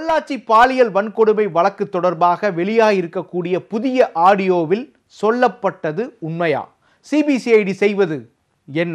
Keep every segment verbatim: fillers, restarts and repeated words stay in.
பொள்ளாச்சி பாலியல் வன்கொடுமை வழக்கு தொடர்பாக வெளியாகியிருக்கக்கூடிய புதிய ஆடியோவில் சொல்லப்பட்டது உண்மையா? சிபிசிஐடி செய்வது என்ன?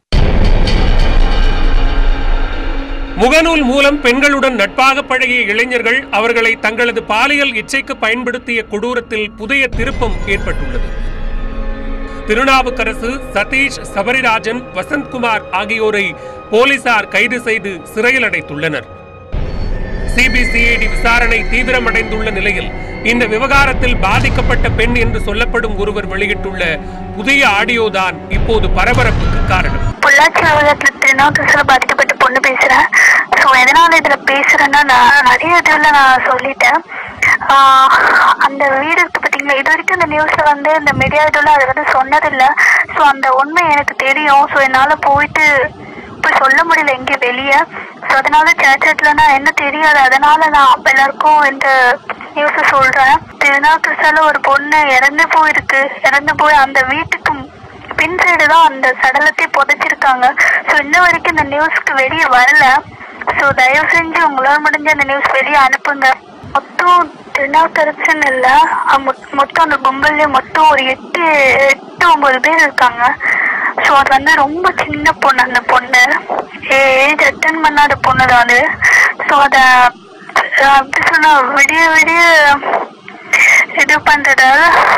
முகநூல் மூலம் பெண்களுடன் நட்பாக பழகிய இளைஞர்கள் அவர்களை தங்களது பாலியல் இச்சைக்கு பயன்படுத்திய கொடூரத்தில் புதிய திருப்பம் ஏற்பட்டுள்ளது. திருநாவுக்கரசு, சதீஷ், சபரிராஜன், வசந்த்குமார் ஆகியோரை போலீசார் கைது செய்து சிறையில் அடைத்துள்ளனர். சிபிசிஐடி விசாரணை தீவிரமடைந்துள்ள நிலையில் இந்த விவகாரத்தில் பாதிக்கப்பட்ட பெண் என்று சொல்லப்படும் ஒருவர் வெளியிட்டுள்ள புதிய ஆடியோ தான் இப்போது பரபரப்புக்கு காரணம். பொள்ளாச்சி விவகாரத்தில் திருநாவுக்கரசுல பாதிக்கப்பட்ட பொண்ணு பேசுறேன். ஸோ எதனால இதுல பேசுறேன்னா, நான் நிறைய இதுல நான் சொல்லிட்டேன். அந்த வீடு இருக்கு பார்த்தீங்களா, இது வரைக்கும் இந்த நியூஸ்ல வந்து இந்த மீடியா இதுல அது வந்து சொன்னதில்லை. ஸோ அந்த உண்மை எனக்கு தெரியும். ஸோ என்னால போயிட்டு போய் சொல்ல முடியல எங்கே வெளியே. ஸோ அதனால சேட்ல நான் என்ன தெரியாது, அதனால நான் எல்லாருக்கும் இந்த நியூஸை சொல்றேன். திருநாவுக்கரசால ஒரு பொண்ணு இறந்து போயிருக்கு. இறந்து போய் அந்த வீட்டுக்கு பின் சைடு தான் அந்த சடலத்தை புதைச்சிருக்காங்க. ஸோ இன்ன வரைக்கும் இந்த நியூஸ்க்கு வெளியே வரல. ஸோ தயவு செஞ்சு உங்களால் முடிஞ்ச அந்த நியூஸ் வெளியே அனுப்புங்க. மொத்தம் திருநாவுக்கரசன் இல்லை, மொத்தம் அந்த கும்பல்ல மொத்தம் ஒரு எட்டு எட்டு ஒன்பது பேர் இருக்காங்க. ஸோ அது வந்து ரொம்ப சின்ன பொண்ணு. அந்த பொண்ணு ஏஜ் அட்டன் பண்ணாத பொண்ணு தான் அது. ஸோ அதை அப்படி சொன்னா விடிய விடிய இது பண்றதால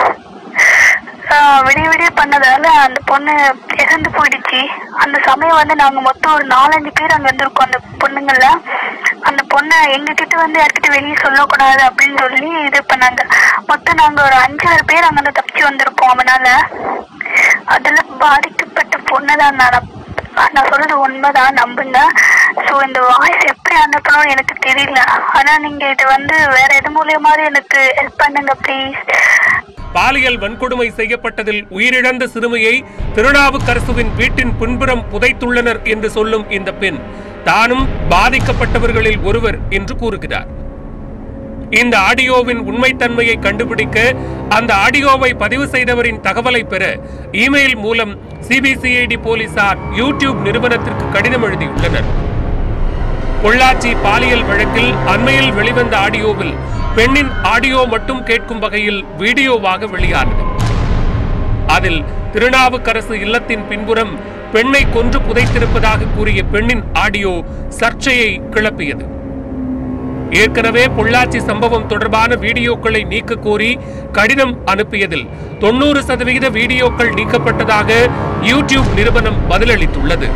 விடிய விடிய பண்ணதால அந்த பொண்ணு இறந்து போயிடுச்சு. அந்த சமயம் வந்து நாங்க மொத்தம் ஒரு நாலஞ்சு பேர் அங்க இருந்திருக்கோம். அந்த பொண்ணுங்கள அந்த பொண்ணை எங்ககிட்ட வந்து யார்கிட்ட வெளியே சொல்லக்கூடாது அப்படின்னு சொல்லி இது பண்ணாங்க. மொத்தம் நாங்க ஒரு அஞ்சாறு பேர் அங்க இருந்து தப்பிச்சு வந்திருக்கோம். அவனால அதுல பாதிக்கப்பட்ட பொண்ணுதான் நான் நான் சொல்றது உண்மைதான், நம்புங்க. ஸோ இந்த வாய்ஸ் எப்படி அனுப்பணும்னு எனக்கு தெரியல. ஆனா நீங்க இதை வந்து வேற எது மூலியமாவது எனக்கு ஹெல்ப் பண்ணுங்க ப்ளீஸ். பாலியல் வன்கொடுமை செய்யப்பட்டதில் உயிரிழந்த சிறுமியை திருநாவுக்கரசுவின் வீட்டின் பின்புறம் புதைத்துள்ளனர் என்று சொல்லும் இந்த பெண் தானும் பாதிக்கப்பட்டவர்களில் ஒருவர் என்று கூறுகிறார். இந்த ஆடியோவின் உண்மைத்தன்மையை கண்டுபிடிக்க அந்த ஆடியோவை பதிவு செய்தவரின் தகவலை பெற இமெயில் மூலம் சிபிசிஐடி போலீசார் யூடியூப் நிறுவனத்திற்கு கடிதம் எழுதியுள்ளனர். பொள்ளாச்சி பாலியல் வழக்கில் அண்மையில் வெளிவந்த ஆடியோவில் பெண்ணின் ஆடியோ மட்டும் கேட்கும் வகையில் வீடியோவாக வெளியானது. அதில் திருநாவுக்கரசு இல்லத்தின் பின்புறம் பெண்ணை கொன்று புதைத்திருப்பதாக கூறிய பெண்ணின் ஆடியோ சர்ச்சையை கிளப்பியது. ஏற்கனவே பொள்ளாச்சி சம்பவம் தொடர்பான வீடியோக்களை நீக்க கோரி கடிதம் அனுப்பியதில் தொண்ணூறு சதவிகித வீடியோக்கள் நீக்கப்பட்டதாக யூடியூப் நிறுவனம் பதிலளித்துள்ளது.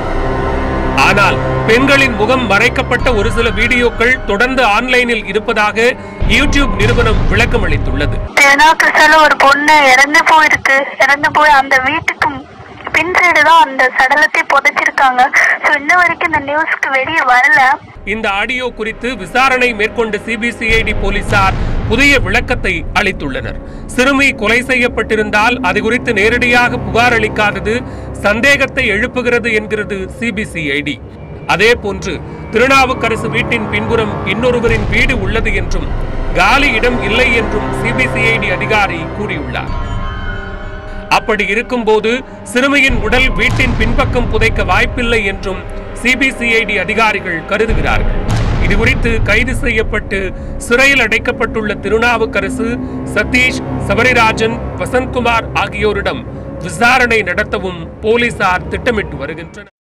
ஆனால் பெண்களின் முகம் மறைக்கப்பட்ட ஒரு சில வீடியோக்கள் தொடர்ந்து ஆன்லைனில் இருப்பதாக யூடியூப் நிறுவனம் விளக்கம் அளித்துள்ளது. திருநாவுக்கரசால ஒரு பொண்ணு இறந்து போயிருக்கு. இறந்து போய் அந்த வீட்டுக்கு பின் சைடு தான் அந்த சடலத்தை புதைச்சிருக்காங்க. ஸோ இன்ன வரைக்கும் இந்த நியூஸ்க்கு வெளியே வரல. இந்த ஆடியோ குறித்து விசாரணை மேற்கொண்ட சிபிசிஐடி போலீசார் புதிய விளக்கத்தை அளித்துள்ளனர். சிறுமி கொலை செய்யப்பட்டிருந்தால் அது குறித்து நேரடியாக புகார் அளிக்காதது சந்தேகத்தை எழுப்புகிறது என்கிறது சிபிசிஐடி. அதே போன்று திருநாவுக்கரசு வீட்டின் பின்புறம் இன்னொருவரின் வீடு உள்ளது என்றும் காலி இடம் இல்லை என்றும் சிபிசிஐடி அதிகாரி கூறியுள்ளார். அப்படி இருக்கும்போது சிறுமியின் உடல் வீட்டின் பின்பக்கம் புதைக்க வாய்ப்பில்லை என்றும் சிபிசிஐடி அதிகாரிகள் கருதுகிறார்கள். இதுகுறித்து கைது செய்யப்பட்டு சிறையில் அடைக்கப்பட்டுள்ள திருநாவுக்கரசு, சதீஷ், சபரிராஜன், வசந்த்குமார் ஆகியோரிடம் விசாரணை நடத்தவும் போலீசார் திட்டமிட்டு வருகின்றனர்.